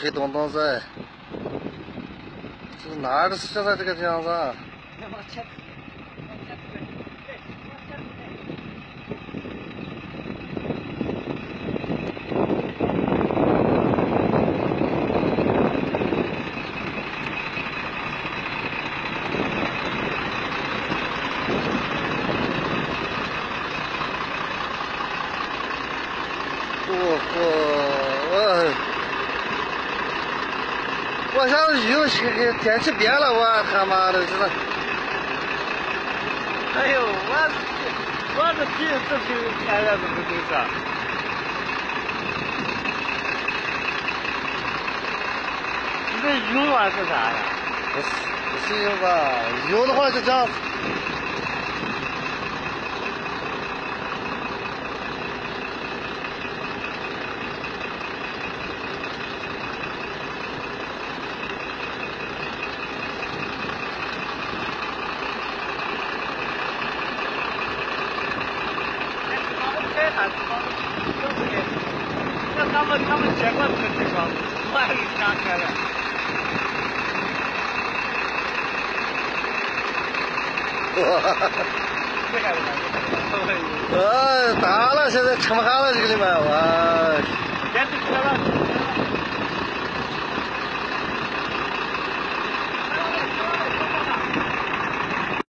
黑洞洞在，这哪儿的现在这个样子啊？我想雨天气变了，我他妈的真的。 哎呦，我是第一次听天热这么回事。你这用啊是啥呀？ 不是用吧？用的话就这样。 那他们结果这个情况，我还是想起来了。 大了，现在撑不下了这个里面，我。